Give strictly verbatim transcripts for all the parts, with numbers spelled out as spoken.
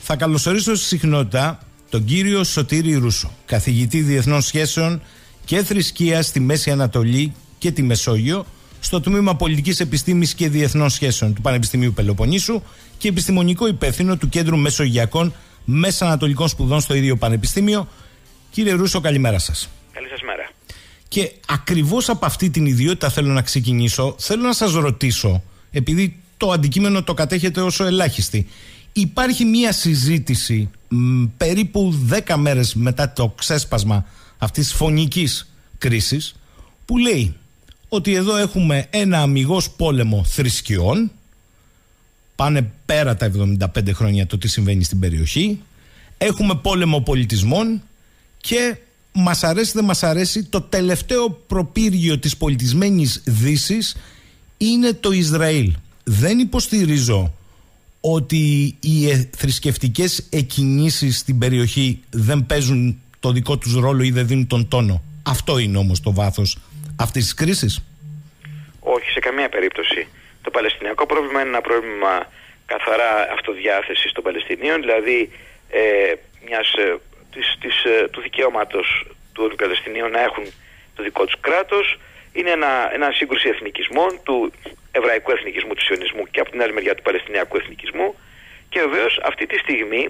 Θα καλωσορίσω στη συχνότητα τον κύριο Σωτήρη Ρούσο, καθηγητή διεθνών σχέσεων και θρησκείας στη Μέση Ανατολή και τη Μεσόγειο, στο τμήμα Πολιτικής Επιστήμης και Διεθνών Σχέσεων του Πανεπιστημίου Πελοποννήσου και επιστημονικό υπεύθυνο του Κέντρου Μεσογειακών Μεσανατολικών Σπουδών στο ίδιο Πανεπιστήμιο. Κύριε Ρούσο, καλημέρα σας. Καλή σας μέρα. Και ακριβώς από αυτή την ιδιότητα θέλω να ξεκινήσω. Θέλω να σας ρωτήσω, επειδή το αντικείμενο το κατέχετε όσο ελάχιστη, υπάρχει μία συζήτηση μ, περίπου δέκα μέρες μετά το ξέσπασμα αυτής της φωνικής κρίσης, που λέει ότι εδώ έχουμε ένα αμιγώς πόλεμο θρησκειών, πάνε πέρα τα εβδομήντα πέντε χρόνια το τι συμβαίνει στην περιοχή, έχουμε πόλεμο πολιτισμών και μας αρέσει δεν μας αρέσει, το τελευταίο προπύργιο της πολιτισμένης Δύσης είναι το Ισραήλ. Δεν υποστηρίζω ότι οι θρησκευτικές εκκινήσεις στην περιοχή δεν παίζουν το δικό τους ρόλο ή δεν δίνουν τον τόνο. Αυτό είναι όμως το βάθος αυτής της κρίσης. Όχι, σε καμία περίπτωση. Το Παλαιστινιακό πρόβλημα είναι ένα πρόβλημα καθαρά αυτοδιάθεσης των Παλαιστινίων, δηλαδή ε, μιας, ε, της, της, ε, του δικαιώματος των Παλαιστινίων να έχουν το δικό τους κράτος. Είναι ένα, ένα σύγκρουση εθνικισμών, του εβραϊκού εθνικισμού, του σιωνισμού και από την άλλη μεριά του παλαιστινιακού εθνικισμού. Και βεβαίως αυτή τη στιγμή,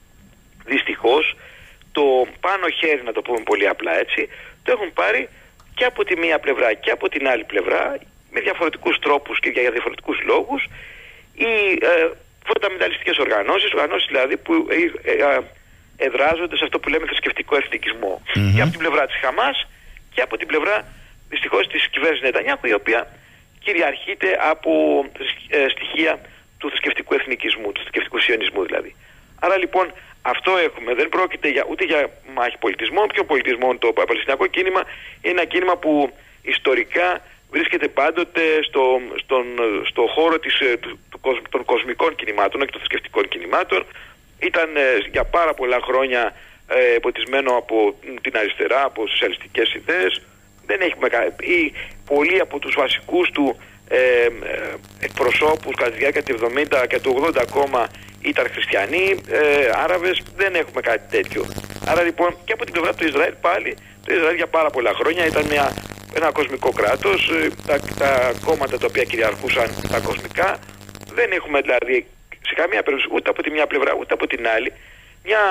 δυστυχώς, το πάνω χέρι, να το πούμε πολύ απλά έτσι, το έχουν πάρει και από τη μία πλευρά και από την άλλη πλευρά, με διαφορετικούς τρόπους και για διαφορετικούς λόγους, οι ε, φονταμενταλιστικές οργανώσεις, οργανώσεις δηλαδή που ε, ε, ε, εδράζονται σε αυτό που λέμε θρησκευτικό εθνικισμό. Mm-hmm. Και από την πλευρά της Χαμάς και από την πλευρά δυστυχώς της κυβέρνησης Νετανιάχου, η οποία κυριαρχείται από ε, στοιχεία του θρησκευτικού εθνικισμού, του θρησκευτικού σιωνισμού δηλαδή. Άρα λοιπόν αυτό έχουμε. Δεν πρόκειται για, ούτε για μάχη πολιτισμών. Ποιο πολιτισμών? Το Παλαιστινιακό κίνημα είναι ένα κίνημα που ιστορικά βρίσκεται πάντοτε στο, στον, στο χώρο της, του, του, των κοσμικών κινημάτων και των θρησκευτικών κινημάτων. Ήταν ε, για πάρα πολλά χρόνια ε, ποτισμένο από την αριστερά, από σοσιαλιστικές ιδέες. Δεν έχουμε ή πολλοί από τους βασικούς του ε, ε, εκπροσώπους κατά τη διάρκεια του εβδομήντα και του ογδόντα ακόμα ήταν χριστιανοί, ε, Άραβες. Δεν έχουμε κάτι τέτοιο. Άρα λοιπόν και από την πλευρά του Ισραήλ πάλι, το Ισραήλ για πάρα πολλά χρόνια ήταν μια, ένα κοσμικό κράτος, ε, τα, τα κόμματα τα οποία κυριαρχούσαν τα κοσμικά. Δεν έχουμε δηλαδή σε καμία περίπτωση ούτε από τη μια πλευρά ούτε από την άλλη μια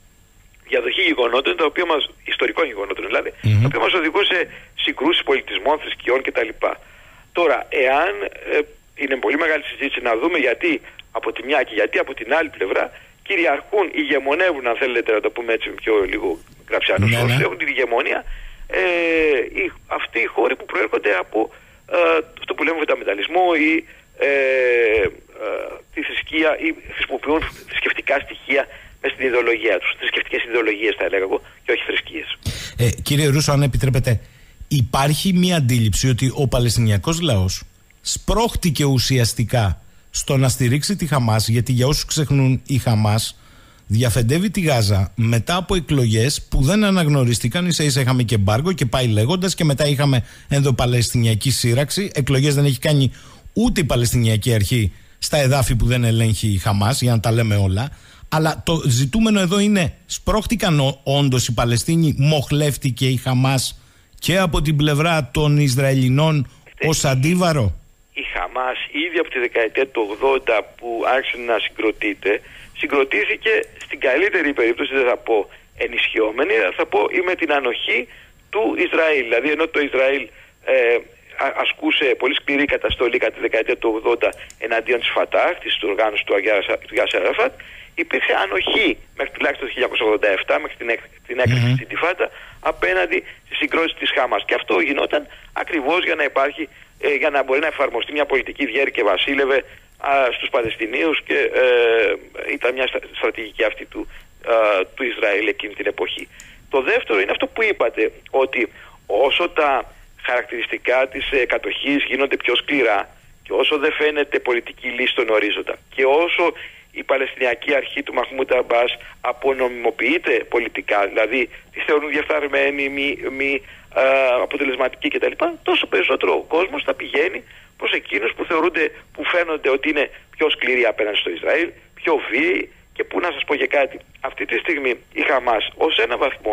διαδοχή γεγονότων, τα οποία μας, ιστορικών γεγονότων δηλαδή, mm-hmm. τα οποία μας οδηγούν σε συγκρούσεις πολιτισμών, θρησκειών κτλ. Τώρα, εάν ε, είναι πολύ μεγάλη συζήτηση να δούμε γιατί από τη μια και γιατί από την άλλη πλευρά κυριαρχούν, ηγεμονεύουν, αν θέλετε να το πούμε έτσι πιο λίγο γραψιανούς όρους, mm-hmm. έχουν την ηγεμονία ε, οι, αυτοί οι χώροι που προέρχονται από ε, αυτό που λέμε φονταμενταλισμό ή ε, ε, τη θρησκεία ή χρησιμοποιούν θρησκευτικά στοιχεία μες στην ιδεολογία τους. Θρησκευτικές ιδεολογίες θα έλεγα εγώ και όχι θρησκείες. Ε, κύριε Ρούσο, αν επιτρέπετε, υπάρχει μια αντίληψη ότι ο Παλαιστινιακός λαός σπρώχτηκε ουσιαστικά στο να στηρίξει τη Χαμάς, γιατί για όσους ξεχνούν η Χαμάς διαφεντεύει τη Γάζα μετά από εκλογές που δεν αναγνωρίστηκαν. Ίσα ίσα είχαμε και εμπάργκο και πάει λέγοντας, και μετά είχαμε ενδοπαλαιστινιακή σύραξη. Εκλογές δεν έχει κάνει ούτε η Παλαιστινιακή Αρχή στα εδάφη που δεν ελέγχει η Χαμάς, για να τα λέμε όλα. Αλλά το ζητούμενο εδώ είναι, σπρώχτηκαν όντως οι Παλαιστίνοι, μοχλεύτηκε η Χαμάς και από την πλευρά των Ισραηλινών ως αντίβαρο? Η Χαμάς ήδη από τη δεκαετία του ογδόντα που άρχισε να συγκροτείται, συγκροτήθηκε στην καλύτερη περίπτωση, δεν θα πω ενισχυόμενη, θα πω ή με την ανοχή του Ισραήλ. Δηλαδή ενώ το Ισραήλ ε, ασκούσε πολύ σκληρή καταστολή κατά τη δεκαετία του ογδόντα εναντίον της Φατάχ, της οργάνωσης του Γιάσερ Αραφάτ, υπήρξε ανοχή μέχρι τουλάχιστον το χίλια εννιακόσια ογδόντα επτά, μέχρι την, έκ, την έκρηξη mm-hmm. της Ιντιφάντα, απέναντι στη συγκρότηση της Χαμάς. Και αυτό γινόταν ακριβώς για να υπάρχει, ε, για να μπορεί να εφαρμοστεί μια πολιτική διέρη και βασίλευε α, στους Παλαιστινίους, και ε, ήταν μια στρατηγική αυτή του, α, του Ισραήλ εκείνη την εποχή. Το δεύτερο είναι αυτό που είπατε, ότι όσο τα χαρακτηριστικά της ε, κατοχής γίνονται πιο σκληρά και όσο δεν φαίνεται πολιτική λύση στον ορίζοντα και όσο η Παλαιστινιακή Αρχή του Μαχμούντ Αμπάς απονομιμοποιείται πολιτικά, δηλαδή τη θεωρούν διεφθαρμένη, μη, μη α, αποτελεσματική κτλ., τόσο περισσότερο ο κόσμος θα πηγαίνει προς εκείνους που θεωρούνται, που φαίνονται ότι είναι πιο σκληροί απέναντι στο Ισραήλ, πιο βίαιοι Και που να σας πω και κάτι, αυτή τη στιγμή η Χαμάς ως ένα βαθμό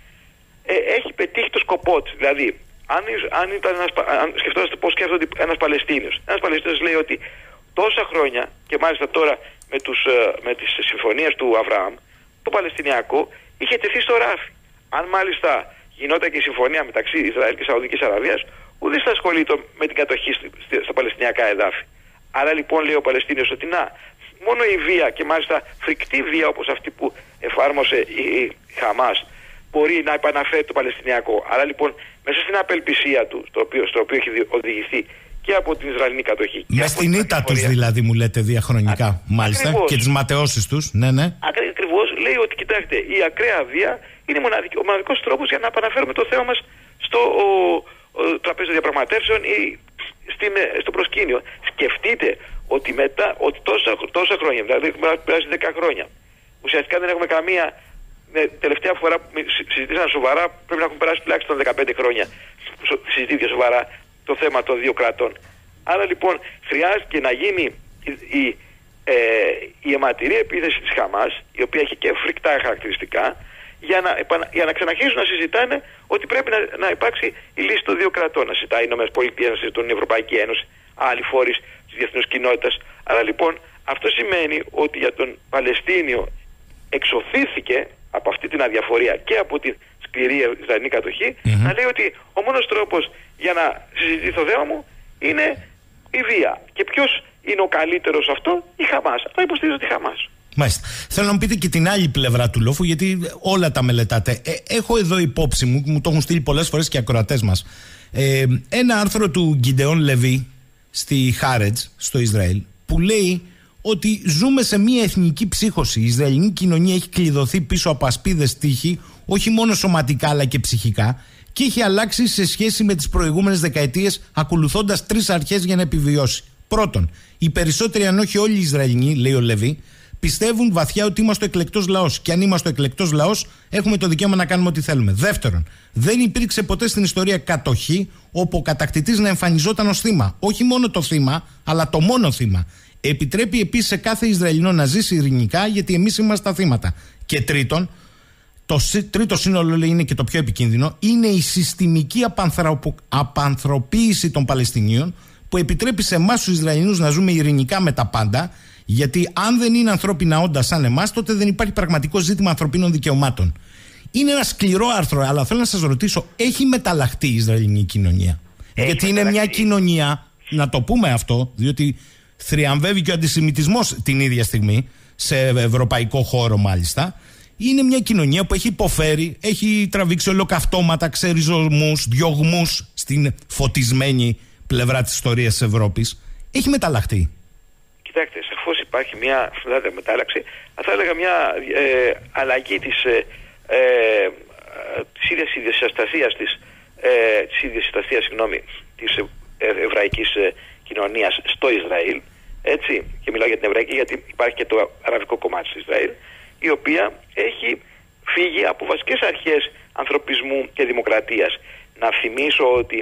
ε, έχει πετύχει το σκοπό της. Δηλαδή, αν, αν, ήταν ένας, αν σκεφτόμαστε πώς σκέφτονται ένας Παλαιστίνιος, ένας Παλαιστίνιος λέει ότι τόσα χρόνια, και μάλιστα τώρα με, τους, με τις συμφωνίες του Αβραάμ, το Παλαιστινιακό είχε τεθεί στο ράφι. Αν μάλιστα γινόταν και η συμφωνία μεταξύ Ισραήλ και Σαουδικής Αραβίας, ουδής θα ασχολείται με την κατοχή στα Παλαιστινιακά εδάφη. Άρα λοιπόν λέει ο Παλαιστίνιος ότι να, μόνο η βία, και μάλιστα φρικτή βία όπως αυτή που εφάρμοσε η Χαμάς, μπορεί να επαναφέρει το Παλαιστινιακό. Άρα λοιπόν μέσα στην απελπισία του, στο οποίο, στο οποίο έχει οδηγηθεί και από την Ισραηλινή κατοχή. Με στην ήττα τους δηλαδή, μου λέτε διαχρονικά, Α, μάλιστα, ακριβώς. Και τις ματαιώσεις τους. Ναι, ναι. Ακριβώς, λέει ότι κοιτάξτε, η ακραία βία είναι μοναδική, ο μοναδικός τρόπος για να επαναφέρουμε το θέμα μας στο ο, ο, τραπέζι των διαπραγματεύσεων ή στην, στο προσκήνιο. Σκεφτείτε ότι μετά ότι τόσα, τόσα χρόνια, δηλαδή έχουμε περάσει δέκα χρόνια, ουσιαστικά δεν έχουμε καμία. Ναι, τελευταία φορά που συζητήσαν σοβαρά πρέπει να έχουν περάσει τουλάχιστον δεκαπέντε χρόνια που συζητήθηκε σοβαρά το θέμα των δύο κρατών. Άρα λοιπόν χρειάζεται να γίνει η, η, ε, η αιματηρή επίθεση της Χαμάς, η οποία έχει και φρικτά χαρακτηριστικά, για να, για να ξαναρχίσουν να συζητάνε ότι πρέπει να, να υπάρξει η λύση των δύο κρατών. Να συζητάει οι ΗΠΑ, να συζητούν η Ευρωπαϊκή Ένωση, άλλοι φορείς της διεθνούς κοινότητας. Άρα λοιπόν αυτό σημαίνει ότι για τον Παλαιστίνιο εξωθήθηκε από αυτή την αδιαφορία και από την σκληρή Ισραηλινή κατοχή, mm-hmm. να λέει ότι ο μόνος τρόπος για να συζητηθεί το θέμα μου είναι η βία. Και ποιος είναι ο καλύτερος αυτό? Η Χαμάς. Αυτό υποστηρίζω τη Χαμάς. Μάλιστα. Θέλω να μου πείτε και την άλλη πλευρά του λόφου, γιατί όλα τα μελετάτε. Ε, έχω εδώ υπόψη μου, μου το έχουν στείλει πολλές φορές και οι ακροατές μας, ε, ένα άρθρο του Γκιντεόν Λεβί στη Χάρετζ, στο Ισραήλ, που λέει ότι ζούμε σε μια εθνική ψύχωση. Η Ισραηλινή κοινωνία έχει κλειδωθεί πίσω από ασπίδες τείχη, όχι μόνο σωματικά αλλά και ψυχικά, και έχει αλλάξει σε σχέση με τις προηγούμενες δεκαετίες, ακολουθώντας τρεις αρχές για να επιβιώσει. Πρώτον, οι περισσότεροι, αν όχι όλοι οι Ισραηλινοί, λέει ο Λεβί, πιστεύουν βαθιά ότι είμαστε ο εκλεκτός λαός. Και αν είμαστε ο εκλεκτός λαός, έχουμε το δικαίωμα να κάνουμε ό,τι θέλουμε. Δεύτερον, δεν υπήρξε ποτέ στην ιστορία κατοχή όπου ο κατακτητής να εμφανιζόταν ως θύμα. Όχι μόνο το θύμα, αλλά το μόνο θύμα. Επιτρέπει επίσης σε κάθε Ισραηλινό να ζήσει ειρηνικά, γιατί εμείς είμαστε τα θύματα. Και τρίτον, το τρίτο σύνολο, λέει, είναι και το πιο επικίνδυνο, είναι η συστημική απανθρωπο, απανθρωποίηση των Παλαιστινίων, που επιτρέπει σε εμάς τους Ισραηλινούς να ζούμε ειρηνικά με τα πάντα, γιατί αν δεν είναι ανθρώπινα όντα σαν εμάς, τότε δεν υπάρχει πραγματικό ζήτημα ανθρωπίνων δικαιωμάτων. Είναι ένα σκληρό άρθρο, αλλά θέλω να σας ρωτήσω, έχει μεταλλαχτεί η Ισραηλινή κοινωνία? Έχει γιατί είναι μια κοινωνία, να το πούμε αυτό, διότι θριαμβεύει και ο αντισημιτισμός την ίδια στιγμή, σε ευρωπαϊκό χώρο μάλιστα. Είναι μια κοινωνία που έχει υποφέρει, έχει τραβήξει ολοκαυτώματα, ξεριζωμούς, διωγμούς στην φωτισμένη πλευρά της ιστορίας της Ευρώπης. Έχει μεταλλαχτεί. Κοιτάξτε, σαφώς υπάρχει μια μετάλλαξη, θα έλεγα μια ε, αλλαγή της, ε, ε, της ίδιας ιδιοσυστασίας της, ε, της ίδιας συστασίας, συγγνώμη, της ε, εβραϊκής ε, κοινωνίας στο Ισραήλ, έτσι, και μιλάω για την εβραϊκή γιατί υπάρχει και το αραβικό κομμάτι του Ισραήλ, η οποία έχει φύγει από βασικές αρχές ανθρωπισμού και δημοκρατίας. Να θυμίσω ότι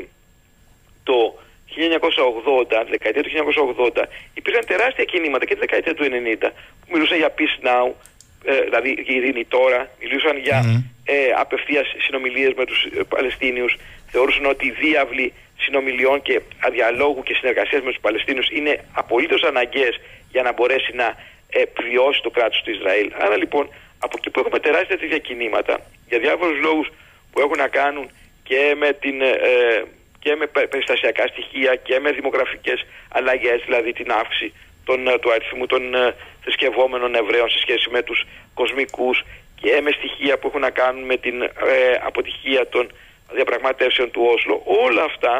το χίλια εννιακόσια ογδόντα, τη δεκαετία του χίλια εννιακόσια ογδόντα, υπήρχαν τεράστια κινήματα και τη δεκαετία του ενενήντα που μιλούσαν για peace now, ε, δηλαδή για ειρήνη τώρα, μιλούσαν για mm. ε, απευθείας συνομιλίες με τους ε, Παλαιστίνιους, θεωρούσαν ότι οι διάβλοι συνομιλιών και αδιαλόγου και συνεργασίας με τους Παλαιστίνιους είναι απολύτως αναγκαίες για να μπορέσει να επιβιώσει το κράτος του Ισραήλ. Άρα λοιπόν, από εκεί που έχουμε τεράστια τέτοια κινήματα, για διάφορους λόγους που έχουν να κάνουν και με, την, ε, και με περιστασιακά στοιχεία και με δημογραφικές αλλαγές, δηλαδή την αύξηση των, του αριθμού των ε, θρησκευόμενων Εβραίων σε σχέση με τους κοσμικούς, και με στοιχεία που έχουν να κάνουν με την ε, αποτυχία των διαπραγματεύσεων του Όσλο, όλα αυτά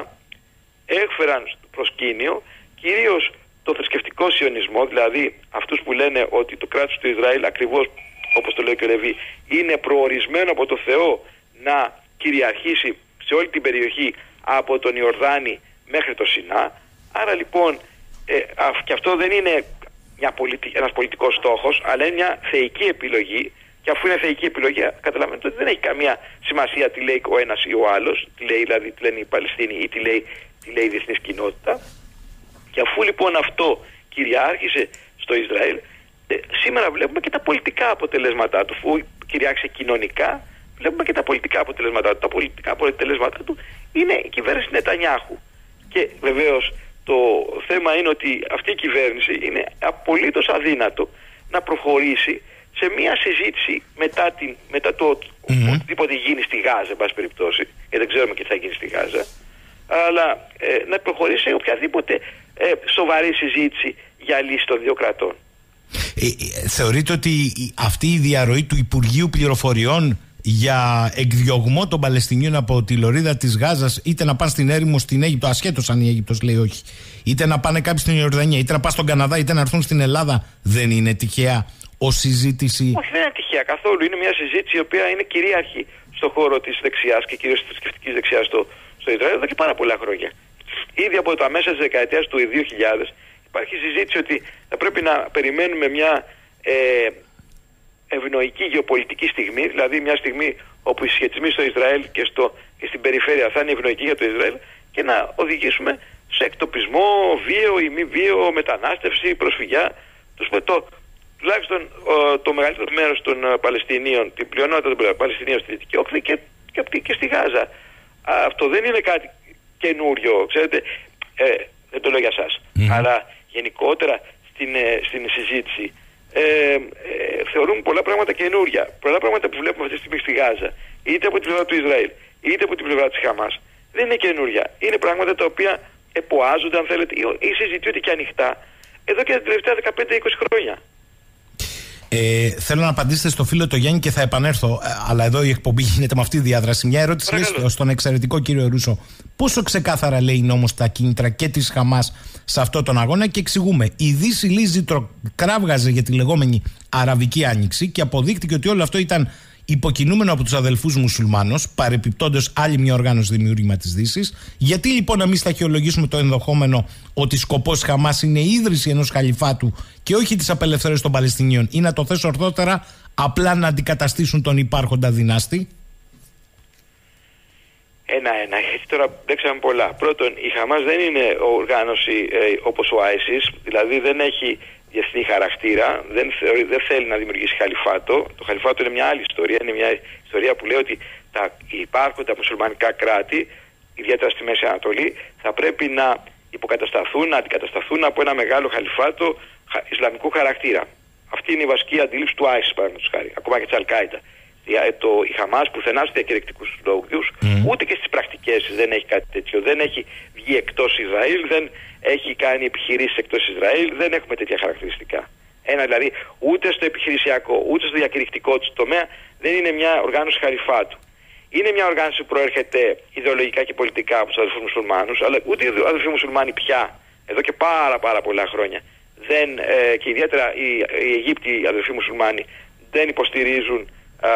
έφεραν στο προσκήνιο κυρίως το θρησκευτικό σιωνισμό, δηλαδή αυτούς που λένε ότι το κράτος του Ισραήλ, ακριβώς όπως το λέει και ο Λεβί, είναι προορισμένο από το Θεό να κυριαρχήσει σε όλη την περιοχή από τον Ιορδάνη μέχρι το Σινά. Άρα λοιπόν ε, και αυτό δεν είναι μια πολιτι... ένας πολιτικός στόχος, αλλά είναι μια θεϊκή επιλογή. Και αφού είναι θεϊκή επιλογή, καταλαβαίνετε ότι δεν έχει καμία σημασία τι λέει ο ένας ή ο άλλος, τι λέει δηλαδή, τι λένε οι Παλαιστίνοι ή τι λέει, τι λέει η διεθνής κοινότητα. Και αφού λοιπόν αυτό κυριάρχησε στο Ισραήλ, Ε, σήμερα βλέπουμε και τα πολιτικά αποτελέσματά του. Αφού κυριάρχησε κοινωνικά, βλέπουμε και τα πολιτικά αποτελέσματά του. Τα πολιτικά αποτελέσματά του είναι η κυβέρνηση Νετανιάχου. Και βεβαίως το θέμα είναι ότι αυτή η κυβέρνηση είναι απολύτως αδύνατο να προχωρήσει σε μια συζήτηση μετά, την, μετά το mm-hmm. οτιδήποτε γίνει στη Γάζα, εν πάση περιπτώσει, γιατί δεν ξέρουμε και τι θα γίνει στη Γάζα, αλλά ε, να προχωρήσει σε οποιαδήποτε ε, σοβαρή συζήτηση για λύση των δύο κρατών. Ε, ε, θεωρείτε ότι αυτή η διαρροή του Υπουργείου Πληροφοριών για εκδιωγμό των Παλαιστινίων από τη λωρίδα της Γάζας, είτε να πάνε στην έρημο στην Αίγυπτο, ασχέτως αν η Αίγυπτος λέει όχι, είτε να πάνε κάποιοι στην Ιορδανία, είτε να πάνε στον Καναδά, είτε να έρθουν στην Ελλάδα, δεν είναι τυχαία ως συζήτηση? Όχι, δεν είναι τυχαία καθόλου. Είναι μια συζήτηση η οποία είναι κυρίαρχη στον χώρο της δεξιάς και κυρίως της θρησκευτικής δεξιάς στο, στο Ισραήλ εδώ και πάρα πολλά χρόνια. Ήδη από τα μέσα της δεκαετίας του δύο χιλιάδες υπάρχει συζήτηση ότι θα πρέπει να περιμένουμε μια ε, ευνοϊκή γεωπολιτική στιγμή, δηλαδή μια στιγμή όπου οι συσχετισμοί στο Ισραήλ και, στο, και στην περιφέρεια θα είναι ευνοϊκοί για το Ισραήλ και να οδηγήσουμε σε εκτοπισμό, βίαιο ή μη βίαιο, μετανάστευση, προσφυγιά. Το, τουλάχιστον το μεγαλύτερο μέρος των Παλαιστινίων, την πλειονότητα των Παλαιστινίων στη Δυτική Όχθη και, και, και στη Γάζα. Αυτό δεν είναι κάτι καινούριο, ξέρετε, ε, δεν το λέω για σας, mm. αλλά γενικότερα στην, στην συζήτηση ε, ε, θεωρούμε πολλά πράγματα καινούρια. Πολλά πράγματα που βλέπουμε αυτή τη στιγμή στη Γάζα, είτε από την πλευρά του Ισραήλ, είτε από την πλευρά της Χαμάς, δεν είναι καινούρια. Είναι πράγματα τα οποία εποάζονται, αν θέλετε, ή συζητούνται και ανοιχτά εδώ και τα τελευταία δεκαπέντε είκοσι χρόνια. Ε, θέλω να απαντήσετε στο φίλο το Γιάννη και θα επανέλθω, αλλά εδώ η εκπομπή γίνεται με αυτή τη διάδραση. Μια ερώτηση λέει στον εξαιρετικό κύριο Ρούσο. Πόσο ξεκάθαρα λέει νόμος τα κίνητρα και της Χαμάς σε αυτό τον αγώνα, και εξηγούμε. Η Δύση Λίζη κράβγαζε για τη λεγόμενη Αραβική Άνοιξη και αποδείχτηκε ότι όλο αυτό ήταν υποκινούμενο από τους αδελφούς μουσουλμάνους, παρεπιπτόντως άλλη μια οργάνωση δημιούργημα της Δύσης. Γιατί λοιπόν να μην σταχυολογήσουμε το ενδεχόμενο ότι σκοπός της Χαμάς είναι η ίδρυση ενός χαλιφάτου και όχι της απελευθέρωσης των Παλαιστινίων, ή να το θέσω ορθότερα, απλά να αντικαταστήσουν τον υπάρχοντα δυνάστη? Ένα-ένα, γιατί τώρα παίξαμε πολλά. Πρώτον, η Χαμάς δεν είναι οργάνωση ε, όπως ο άισις, δηλαδή δεν έχει διεθνή χαρακτήρα, δεν, θεωρεί, δεν θέλει να δημιουργήσει χαλιφάτο. Το χαλιφάτο είναι μια άλλη ιστορία, είναι μια ιστορία που λέει ότι τα υπάρχοντα μουσουλμανικά κράτη, ιδιαίτερα στη Μέση Ανατολή, θα πρέπει να υποκατασταθούν, να αντικατασταθούν από ένα μεγάλο χαλιφάτο ισλαμικού χαρακτήρα. Αυτή είναι η βασική αντίληψη του άισις, παραδείγματος χάρη, ακόμα και της Αλ-Κάιντα. Το, η Χαμάς πουθενά στους διακηρυκτικούς λόγους, mm. ούτε και στις πρακτικές δεν έχει κάτι τέτοιο. Δεν έχει βγει εκτός Ισραήλ, δεν έχει κάνει επιχειρήσεις εκτός Ισραήλ, δεν έχουμε τέτοια χαρακτηριστικά. Ένα δηλαδή, ούτε στο επιχειρησιακό, ούτε στο διακηρυκτικό της τομέα δεν είναι μια οργάνωση χαλιφάτου. Είναι μια οργάνωση που προέρχεται ιδεολογικά και πολιτικά από τους αδελφούς μουσουλμάνους, αλλά ούτε οι αδελφοί μουσουλμάνοι πια, εδώ και πάρα πάρα πολλά χρόνια, δεν, ε, και ιδιαίτερα οι, οι Αιγύπτιοι αδελφοί μουσουλμάνοι δεν υποστηρίζουν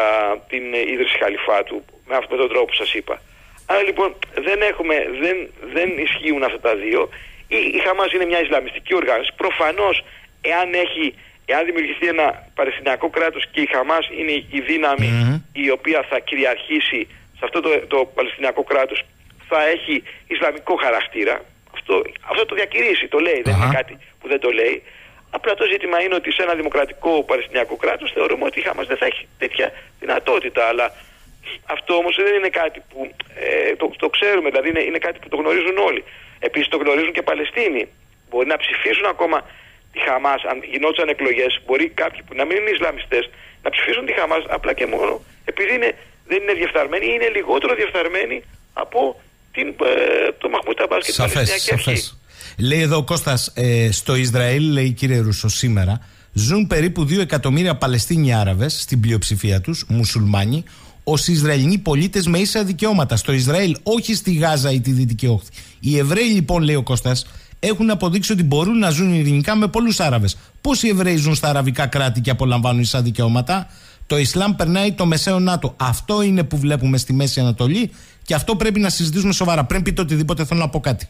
την ίδρυση χαλιφάτου με αυτόν τον τρόπο που σας είπα. Άρα λοιπόν δεν, έχουμε, δεν, δεν ισχύουν αυτά τα δύο. Η, η Χαμάς είναι μια Ισλαμιστική οργάνωση. Προφανώς εάν, έχει, εάν δημιουργηθεί ένα Παλαιστινιακό κράτος και η Χαμάς είναι η δύναμη mm-hmm. η οποία θα κυριαρχήσει σε αυτό το, το Παλαιστινιακό κράτος, θα έχει Ισλαμικό χαρακτήρα. Αυτό, αυτό το διακηρύσει, το λέει, uh-huh. δεν είναι κάτι που δεν το λέει. Απλά το ζήτημα είναι ότι σε ένα δημοκρατικό Παλαιστινιακό κράτος θεωρούμε ότι η Χαμάς δεν θα έχει τέτοια δυνατότητα. Αλλά αυτό όμως δεν είναι κάτι που ε, το, το ξέρουμε, δηλαδή είναι, είναι κάτι που το γνωρίζουν όλοι. Επίσης το γνωρίζουν και Παλαιστίνοι. Μπορεί να ψηφίσουν ακόμα τη Χαμάς, αν γινόντουσαν εκλογές, μπορεί κάποιοι που να μην είναι Ισλαμιστές να ψηφίσουν τη Χαμάς απλά και μόνο επειδή είναι, δεν είναι διεφθαρμένοι ή είναι λιγότερο διεφθαρμένοι από την, ε, το Μαχμούντ Αμπάς και την Παλαιστινιακή Αρχή. Λέει εδώ ο Κώστας, ε, στο Ισραήλ, λέει κύριε Ρούσο, σήμερα ζουν περίπου δύο εκατομμύρια Παλαιστίνοι Άραβες, στην πλειοψηφία τους, μουσουλμάνοι, ως Ισραηλινοί πολίτες με ίσα δικαιώματα. Στο Ισραήλ, όχι στη Γάζα ή τη Δυτική Όχθη. Οι Εβραίοι, λοιπόν, λέει ο Κώστας, έχουν αποδείξει ότι μπορούν να ζουν ειρηνικά με πολλούς Άραβες. Πώς οι Εβραίοι ζουν στα αραβικά κράτη και απολαμβάνουν ίσα δικαιώματα? Το Ισλάμ περνάει το μεσαίο ΝΑΤΟ. Αυτό είναι που βλέπουμε στη Μέση Ανατολή και αυτό πρέπει να συζητήσουμε σοβαρά. Πριν πείτε οτιδήποτε, θέλω να πω κάτι.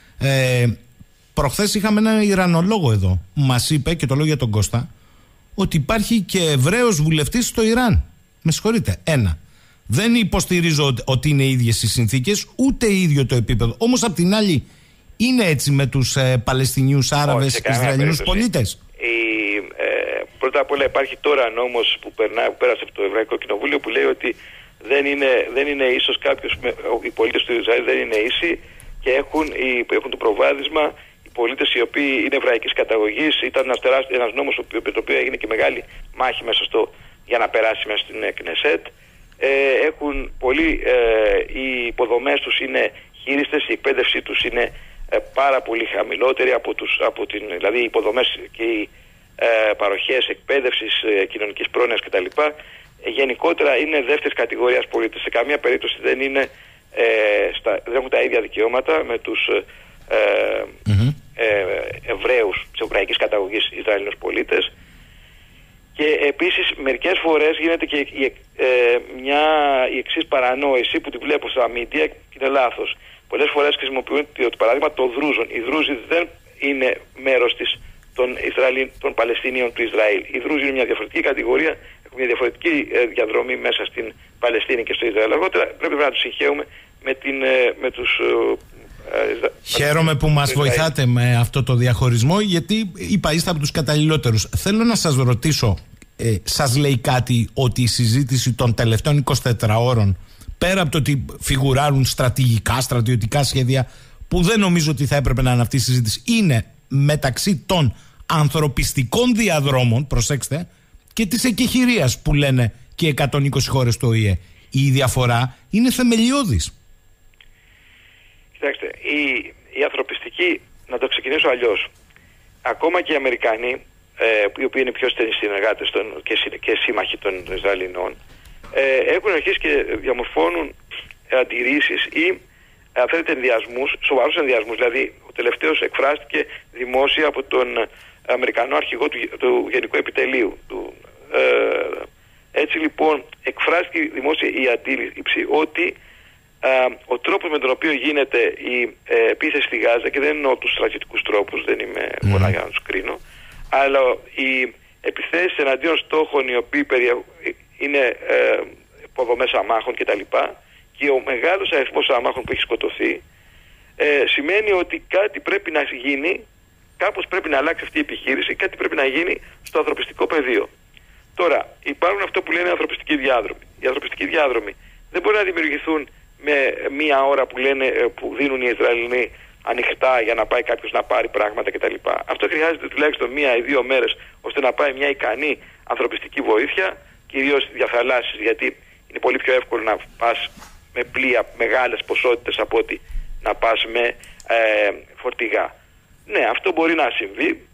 Ε, προχθές είχαμε έναν Ιρανολόγο εδώ. Μας είπε, και το λέω για τον Κώστα, ότι υπάρχει και Εβραίος βουλευτής στο Ιράν. Με συγχωρείτε. Ένα. Δεν υποστηρίζω ότι είναι ίδιες οι συνθήκες, ούτε ίδιο το επίπεδο. Όμως απ' την άλλη, είναι έτσι με τους ε, Παλαιστινίους Άραβες Ισραηλινούς πολίτες? Η, ε, Πρώτα απ' όλα υπάρχει τώρα νόμος που, περνά, που πέρασε από το Εβραϊκό Κοινοβούλιο που λέει ότι δεν είναι, δεν είναι ίσος κάποιος, οι πολίτες του Ισραήλ δεν είναι ίσοι και έχουν, οι, έχουν το προβάδισμα οι πολίτες οι οποίοι είναι εβραϊκής καταγωγής. Ήταν ένας, τεράστιο, ένας νόμος με τον οποίο έγινε και μεγάλη μάχη μέσα στο, για να περάσει μέσα στην Κνεσέτ. Ε, έχουν πολύ, ε, οι υποδομές τους είναι χείριστες, η εκπαίδευσή τους είναι ε, πάρα πολύ χαμηλότερη από, τους, από την, δηλαδή οι υποδομές και οι ε, παροχές εκπαίδευσης, ε, κοινωνικής πρόνοιας κτλ. Ε, γενικότερα είναι δεύτερης κατηγορίας πολίτες. Σε καμία περίπτωση δεν, είναι, ε, στα, δεν έχουν τα ίδια δικαιώματα με τους ε, mm-hmm. ε, Εβραίους της εβραϊκής καταγωγής Ισραηλινούς πολίτες. Και επίσης μερικές φορές γίνεται και η, ε, μια, η εξής παρανόηση που τη βλέπω στα μίντια και είναι λάθος. Πολλές φορές χρησιμοποιούν το παράδειγμα των Δρούζων. Οι Δρούζοι δεν είναι μέρος της, των, Ισραηλ, των Παλαιστινίων του Ισραήλ. Οι Δρούζοι είναι μια διαφορετική κατηγορία, έχουν μια διαφορετική ε, διαδρομή μέσα στην Παλαιστίνη και στο Ισραήλ. Αργότερα πρέπει να τους συγχαίουμε με, την, ε, με τους... Ε, Χαίρομαι που μας βοηθάτε με αυτό το διαχωρισμό, γιατί είπα είστε από τους καταλληλότερους. Θέλω να σας ρωτήσω, ε, σας λέει κάτι ότι η συζήτηση των τελευταίων εικοσιτετρών ώρων, πέρα από το ότι φιγουράρουν στρατηγικά, στρατιωτικά σχέδια, που δεν νομίζω ότι θα έπρεπε να είναι αυτή η συζήτηση, είναι μεταξύ των ανθρωπιστικών διαδρόμων, προσέξτε, και της εκεχηρίας που λένε και εκατόν είκοσι χώρες του Ο Η Ε. Η διαφορά είναι θεμελιώδης. Κοιτάξτε, η, η ανθρωπιστική, να το ξεκινήσω αλλιώς, ακόμα και οι Αμερικανοί, ε, οι οποίοι είναι πιο στενοί συνεργάτες των, και, και σύμμαχοι των Ισραηλινών, ε, έχουν αρχίσει και διαμορφώνουν αντιρρήσεις ή αν θέλετε ενδιασμούς, σοβαρούς ενδιασμούς. Δηλαδή, ο τελευταίος εκφράστηκε δημόσια από τον Αμερικανό αρχηγό του, του Γενικού Επιτελείου. Του, ε, έτσι λοιπόν, εκφράστηκε δημόσια η αντίληψη ότι Uh, ο τρόπος με τον οποίο γίνεται η ε, επίθεση στη Γάζα, και δεν εννοώ τους στρατιωτικούς τρόπους, δεν είμαι mm. πολλά για να τους κρίνω, αλλά οι επιθέσεις εναντίον στόχων οι οποίοι περια... είναι ε, υποδομές αμάχων κτλ. Και ο μεγάλος αριθμός αμάχων που έχει σκοτωθεί ε, σημαίνει ότι κάτι πρέπει να γίνει, κάπως πρέπει να αλλάξει αυτή η επιχείρηση, κάτι πρέπει να γίνει στο ανθρωπιστικό πεδίο. Τώρα, υπάρχουν αυτό που λένε ανθρωπιστικοί διάδρομοι. Οι ανθρωπιστικοί διάδρομοι δεν μπορεί να δημιουργηθούν με μία ώρα που, λένε, που δίνουν οι Ισραηλινοί ανοιχτά για να πάει κάποιος να πάρει πράγματα κτλ. Αυτό χρειάζεται τουλάχιστον μία ή δύο μέρες ώστε να πάει μια ικανή ανθρωπιστική βοήθεια, κυρίως διαθαλάσσης, γιατί είναι πολύ πιο εύκολο να πας με πλοία μεγάλες ποσότητες από ότι να πας με ε, φορτηγά. Ναι, αυτό μπορεί να συμβεί,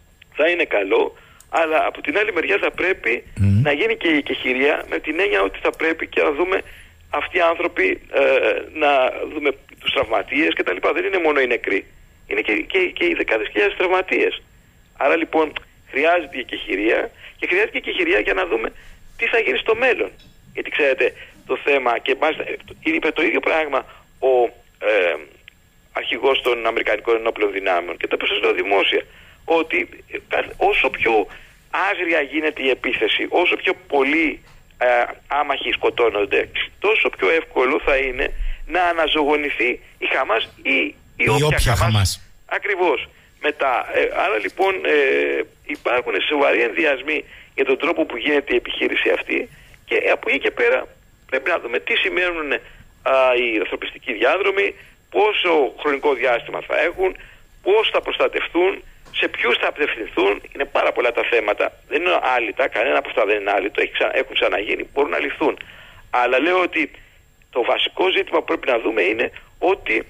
θα είναι καλό, αλλά από την άλλη μεριά θα πρέπει mm. να γίνει και η εκεχηρία, με την έννοια ότι θα πρέπει και να δούμε αυτοί οι άνθρωποι, ε, να δούμε τους τραυματίες και τα λοιπά. Δεν είναι μόνο οι νεκροί, είναι και, και, και οι δεκάδες χιλιάδες τραυματίες. Άρα λοιπόν χρειάζεται η εκεχηρία και χρειάζεται η εκεχηρία για να δούμε τι θα γίνει στο μέλλον. Γιατί ξέρετε το θέμα, και μάλιστα είπε το ίδιο πράγμα ο ε, αρχηγός των Αμερικανικών Ενόπλων Δυνάμεων και το είπε σας λέω δημόσια, ότι όσο πιο άγρια γίνεται η επίθεση, όσο πιο πολύ ε, άμαχοι σκοτώνονται, τόσο πιο εύκολο θα είναι να αναζωογονηθεί η Χαμάς ή η, η όποια, όποια Χαμάς. Χαμάς. Ακριβώς. Μετά, ε, άρα λοιπόν ε, υπάρχουν σοβαροί ενδιασμοί για τον τρόπο που γίνεται η επιχείρηση αυτή, και από εκεί και πέρα πρέπει να δούμε τι σημαίνουν α, οι ανθρωπιστικοί διάδρομοι, πόσο χρονικό διάστημα θα έχουν, πώς θα προστατευτούν, σε ποιους θα απευθυνθούν. Είναι πάρα πολλά τα θέματα. Δεν είναι άλυτα, κανένα από αυτά δεν είναι άλυτο, έχουν ξαναγίνει, μπορούν να λυθούν. Αλλά λέω ότι το βασικό ζήτημα που πρέπει να δούμε είναι ότι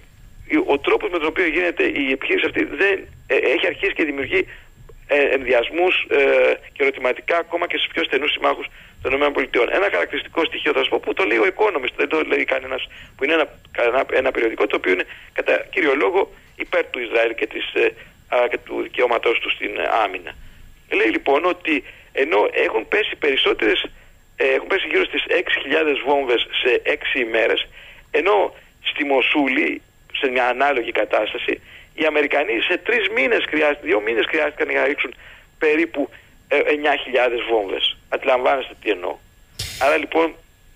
ο τρόπος με τον οποίο γίνεται η επιχείρηση αυτή δεν ε, έχει αρχίσει και δημιουργεί ε, ενδιασμούς ε, και ερωτηματικά ακόμα και στους πιο στενούς συμμάχους των ΗΠΑ. Ένα χαρακτηριστικό στοιχείο θα σας πω, που το λέει ο Economist, δεν το λέει κανένας, που είναι ένα, ένα, ένα περιοδικό το οποίο είναι κατά κύριο λόγο υπέρ του Ισραήλ και, της, ε, α, και του δικαιώματός του στην ε, άμυνα. Λέει λοιπόν ότι ενώ έχουν πέσει περισσότερες, ε, έχουν πέσει γύρω στις έξι χιλιάδες βόμβες σε έξι ημέρες, ενώ στη Μοσούλη, σε μια ανάλογη κατάσταση, οι Αμερικανοί σε τρεις μήνες χρειάστηκαν, δύο μήνες χρειάστηκαν για να ρίξουν περίπου εννιά χιλιάδες βόμβες. Αντιλαμβάνεστε τι εννοώ. Άρα λοιπόν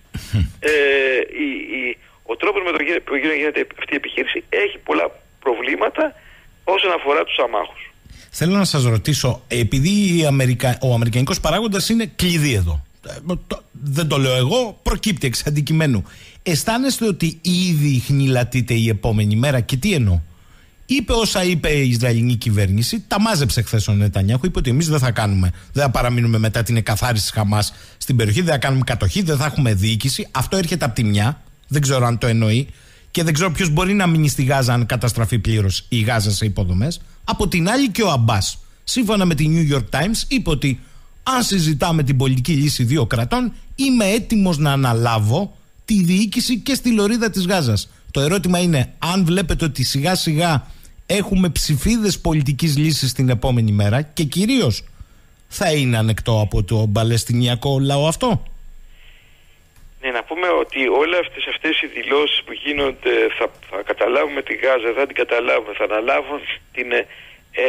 ε, η, η, ο τρόπος με τον που γίνεται αυτή η επιχείρηση έχει πολλά προβλήματα όσον αφορά τους αμάχους. Θέλω να σας ρωτήσω, επειδή η Αμερικα... ο αμερικανικός παράγοντας είναι κλειδί εδώ, δεν το λέω εγώ, προκύπτει εξ αντικειμένου. Αισθάνεστε ότι ήδη χνηλατείτε η επόμενη μέρα? Και τι εννοώ? Είπε όσα είπε η Ισραηλινή κυβέρνηση, τα μάζεψε χθες ο Νετανιάχου. Είπε ότι εμείς δεν θα κάνουμε, δεν θα παραμείνουμε μετά την εκαθάριση της Χαμάς στην περιοχή, δεν θα κάνουμε κατοχή, δεν θα έχουμε διοίκηση. Αυτό έρχεται από τη μια, δεν ξέρω αν το εννοεί, και δεν ξέρω ποιος μπορεί να μείνει στη Γάζα αν καταστραφεί πλήρως η Γάζα σε υποδομές. Από την άλλη, και ο Αμπάς, σύμφωνα με τη New York Times, είπε ότι αν συζητάμε την πολιτική λύση δύο κρατών, είμαι έτοιμος να αναλάβω τη διοίκηση και στη λωρίδα της Γάζας. Το ερώτημα είναι, αν βλέπετε ότι σιγά σιγά έχουμε ψηφίδες πολιτικής λύσης την επόμενη μέρα, και κυρίως θα είναι ανεκτό από το παλαιστινιακό λαό αυτό? Ναι, να πούμε ότι όλες αυτές, αυτές οι δηλώσεις που γίνονται, θα, θα καταλάβουμε τη Γάζα, θα την καταλάβουμε, θα αναλάβουν την ε, ε,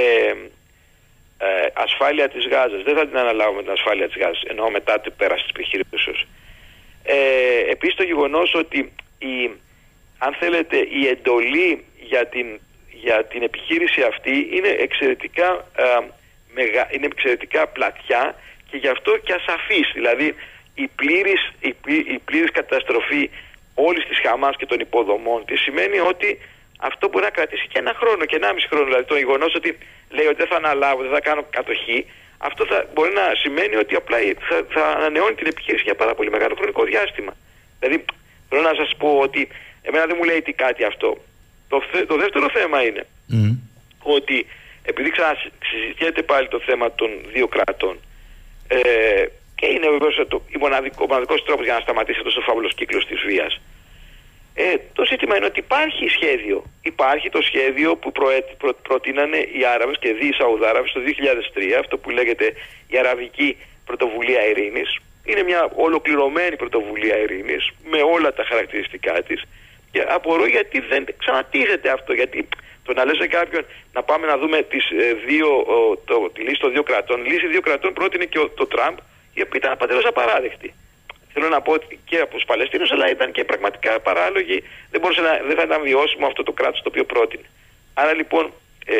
ε, ασφάλεια της Γάζας. Δεν θα την αναλάβουμε την ασφάλεια της Γάζας, εννοώ μετά την πέραση της επιχειρήσεως. Ε, επίσης το γεγονός ότι η, αν θέλετε, η εντολή για την, για την επιχείρηση αυτή είναι εξαιρετικά, ε, μεγα, είναι εξαιρετικά πλατιά και γι' αυτό και ασαφής. Δηλαδή η πλήρης, η, η πλήρης καταστροφή όλης της Χαμάς και των υποδομών της σημαίνει ότι αυτό μπορεί να κρατήσει και ένα χρόνο και ένα μισή χρόνο. Δηλαδή το γεγονός ότι λέει ότι δεν θα αναλάβω, δεν θα κάνω κατοχή, αυτό θα μπορεί να σημαίνει ότι απλά θα, θα ανανεώνει την επιχείρηση για πάρα πολύ μεγάλο χρονικό διάστημα. Δηλαδή θέλω να σας πω ότι εμένα δεν μου λέει τι κάτι αυτό. Το, το δεύτερο θέμα είναι mm. ότι επειδή ξανασυζητιέται πάλι το θέμα των δύο κρατών, ε, και είναι βεβαίως ο μοναδικό, μοναδικός τρόπος για να σταματήσει αυτός ο φαύλος κύκλος της βίας. Ε, το ζήτημα είναι ότι υπάρχει σχέδιο. Υπάρχει το σχέδιο που προέ, προ, προτείνανε οι Άραβες και δι οι Σαουδάραβες το δύο χιλιάδες τρία, αυτό που λέγεται η Αραβική Πρωτοβουλία Ειρήνης. Είναι μια ολοκληρωμένη πρωτοβουλία ειρήνης με όλα τα χαρακτηριστικά της. Και απορώ γιατί δεν ξανατίθεται αυτό. Γιατί το να λες σε κάποιον να πάμε να δούμε τις, ε, δύο, ο, το, τη λύση των δύο κρατών. Η λύση δύο κρατών πρότεινε και ο, το Τραμπ, η οποία ήταν παντελώς απαράδεκτη. Θέλω να πω ότι και από τους Παλαιστίνους, αλλά ήταν και πραγματικά παράλογη. Δεν, μπορούσε να, δεν θα ήταν βιώσιμο αυτό το κράτος το οποίο πρότεινε. Άρα λοιπόν ε,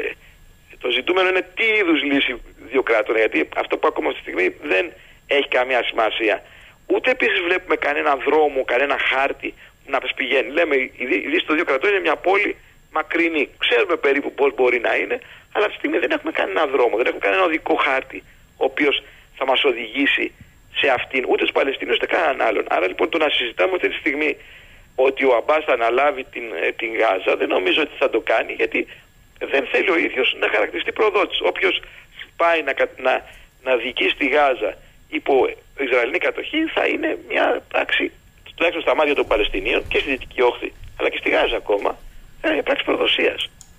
το ζητούμενο είναι τι είδους λύση δύο κράτων. Γιατί αυτό που ακούμε αυτή τη στιγμή δεν έχει καμία σημασία. Ούτε επίσης βλέπουμε κανένα δρόμο, κανένα χάρτη που να πηγαίνει. Λέμε η λύση των δύο κρατών είναι μια πόλη μακρινή. Ξέρουμε περίπου πώς μπορεί να είναι, αλλά αυτή τη στιγμή δεν έχουμε κανένα δρόμο, δεν έχουμε κανένα οδικό χάρτη ο οποίος θα μας οδηγήσει σε αυτήν, ούτε τους Παλαιστίνους ούτε κανέναν άλλον. Άρα λοιπόν το να συζητάμε αυτή τη στιγμή ότι ο Αμπάς θα αναλάβει την, την Γάζα, δεν νομίζω ότι θα το κάνει, γιατί δεν θέλει ο ίδιος να χαρακτηριστεί προδότης. Όποιος πάει να, να, να διοικήσει τη Γάζα υπό Ισραηλινή κατοχή θα είναι μια πράξη, τουλάχιστον στα μάτια των Παλαιστινίων και στη Δυτική Όχθη, αλλά και στη Γάζα ακόμα, θα είναι μια πράξη προδοσίας.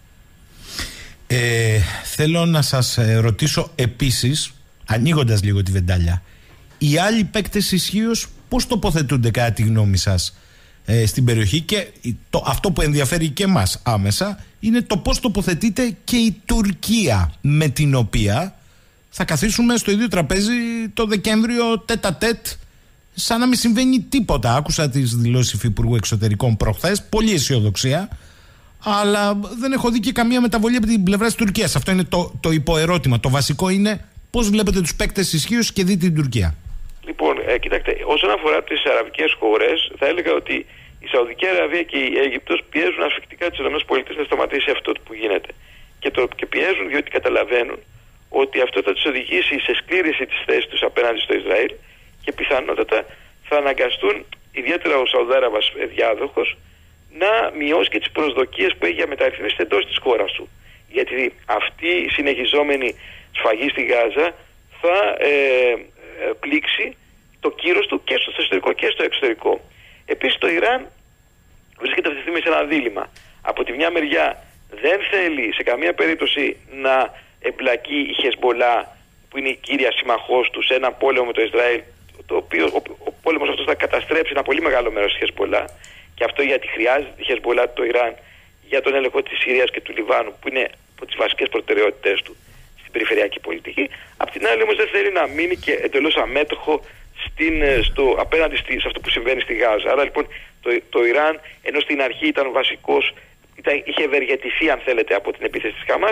Ε, θέλω να σας ρωτήσω επίσης, ανοίγοντας λίγο τη βεντάλια, οι άλλοι παίκτες ισχύως πώς τοποθετούνται κατά τη γνώμη σας ε, στην περιοχή, και το, αυτό που ενδιαφέρει και εμάς άμεσα είναι το πώς τοποθετείται και η Τουρκία, με την οποία θα καθίσουμε στο ίδιο τραπέζι το Δεκέμβριο τέτα τέτ, σαν να μην συμβαίνει τίποτα. Άκουσα τις δηλώσεις υφυπουργού εξωτερικών προχθές, πολύ αισιοδοξία, αλλά δεν έχω δει και καμία μεταβολή από την πλευρά της Τουρκίας. Αυτό είναι το, το υποερώτημα. Το βασικό είναι πώς βλέπετε τους παίκτες ισχύως και δείτε την Τουρκία. Λοιπόν, ε, κοιτάξτε, όσον αφορά τις αραβικές χώρες, θα έλεγα ότι η Σαουδική Αραβία και η Αίγυπτος πιέζουν ασφυκτικά τις ΗΠΑ να σταματήσει αυτό που γίνεται. Και, το, και πιέζουν διότι καταλαβαίνουν ότι αυτό θα τους οδηγήσει σε σκλήρηση της θέσης τους απέναντι στο Ισραήλ και πιθανότατα θα αναγκαστούν, ιδιαίτερα ο Σαουδάραβας διάδοχος, να μειώσει και τις προσδοκίες που έχει για μεταρρυθμίσεις εντός της χώρας του. Γιατί αυτή η συνεχιζόμενη σφαγή στη Γάζα θα ε, ε, πλήξει το κύρος του και στο εσωτερικό και στο εξωτερικό. Επίσης το Ιράν βρίσκεται αυτή τη στιγμή σε ένα δίλημμα. Από τη μια μεριά δεν θέλει σε καμία περίπτωση να εμπλακεί η Χεσμπολά, που είναι η κύρια συμμαχός του, σε ένα πόλεμο με το Ισραήλ, το οποίο ο, ο πόλεμος αυτός θα καταστρέψει ένα πολύ μεγάλο μέρος της Χεσμπολά, και αυτό γιατί χρειάζεται τη Χεσμπολά το Ιράν για τον έλεγχο της Συρίας και του Λιβάνου, που είναι από τις βασικές προτεραιότητες του στην περιφερειακή πολιτική. Απ' την άλλη όμως δεν θέλει να μείνει και εντελώς αμέτωχο στην, στο, απέναντι στη, σε αυτό που συμβαίνει στη Γάζα. Άρα λοιπόν το, το Ιράν, ενώ στην αρχή ήταν βασικός, ήταν, είχε ευεργετηθεί αν θέλετε από την επίθεση της Χαμάς,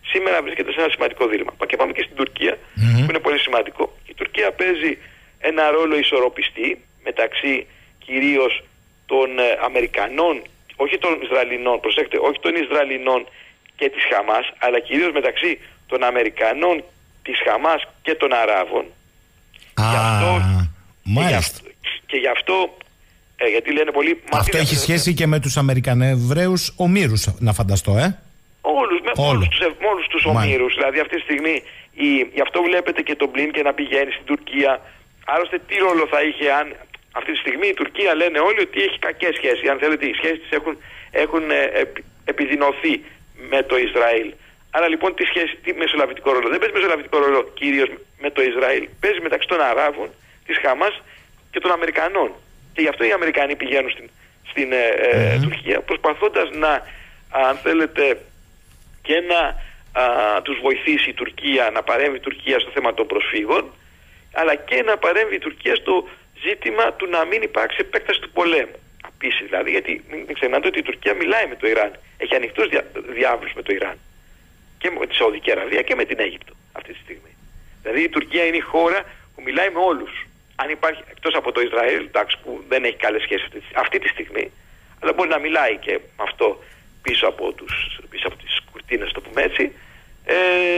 σήμερα βρίσκεται σε ένα σημαντικό δίλημμα. Και πάμε και στην Τουρκία, mm-hmm. που είναι πολύ σημαντικό. Η Τουρκία παίζει ένα ρόλο ισορροπιστή μεταξύ κυρίως των ε, Αμερικανών, όχι των Ισραηλινών, προσέξτε, όχι των Ισραηλινών και της Χαμάς, αλλά κυρίως μεταξύ των Αμερικανών, της Χαμάς και των Αράβων. Α, γι αυτό, μάλιστα. Και γι' αυτό, και γι αυτό ε, γιατί λένε πολύ... Αυτό έχει σχέση και με τους Αμερικανεύραίους ομήρους, να φανταστώ, ε? Όλους, με Όλο. όλους τους, όλους τους ομήρους. Δηλαδή αυτή τη στιγμή, η, γι' αυτό βλέπετε και τον Μπλίνκεν να πηγαίνει στην Τουρκία. Άλλωστε τι ρόλο θα είχε αν... Αυτή τη στιγμή η Τουρκία λένε όλοι ότι έχει κακές σχέσεις. Αν θέλετε, οι σχέσεις της έχουν, έχουν ε, επι, επιδεινωθεί με το Ισραήλ. Άρα λοιπόν τι σχέση, τι μεσολαβητικό ρόλο? Δεν παίζει μεσολαβητικό ρόλο κυρίως με το Ισραήλ. Παίζει μεταξύ των Αράβων, της Χαμάς και των Αμερικανών. Και γι' αυτό οι Αμερικανοί πηγαίνουν στην, στην ε, ε, mm-hmm. Τουρκία, προσπαθώντας να, αν θέλετε, και να α, τους βοηθήσει η Τουρκία, να παρέμβει η Τουρκία στο θέμα των προσφύγων, αλλά και να παρέμβει η Τουρκία στο ζήτημα του να μην υπάρξει επέκταση του πολέμου. Επίσης, δηλαδή, γιατί μην ξεχνάτε ότι η Τουρκία μιλάει με το Ιράν. Έχει ανοιχτούς δια, διάβλους με το Ιράν. Και με τη Σαουδική Αραβία και με την Αίγυπτο αυτή τη στιγμή. Δηλαδή η Τουρκία είναι η χώρα που μιλάει με όλους. Αν υπάρχει, εκτός από το Ισραήλ, εντάξει, που δεν έχει καλές σχέσεις αυτή, αυτή τη στιγμή, αλλά μπορεί να μιλάει και με αυτό πίσω από, τους, πίσω από τις κουρτίνες, το πούμε έτσι, ε,